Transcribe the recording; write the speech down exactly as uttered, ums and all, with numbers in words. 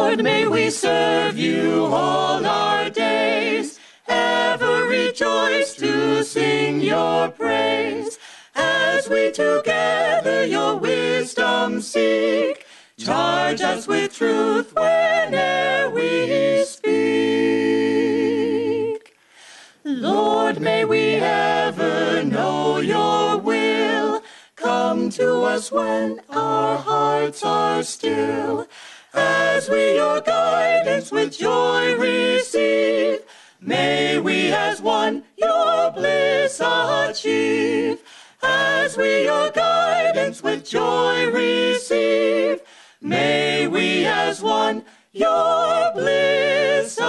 Lord, may we serve you all our days, ever rejoice to sing your praise, as we together your wisdom seek. Charge us with truth whene'er we speak. Lord, may we ever know your will. Come to us when our hearts are still, as we your guidance with joy receive. May we as one your bliss achieve, as we your guidance with joy receive. May we as one your bliss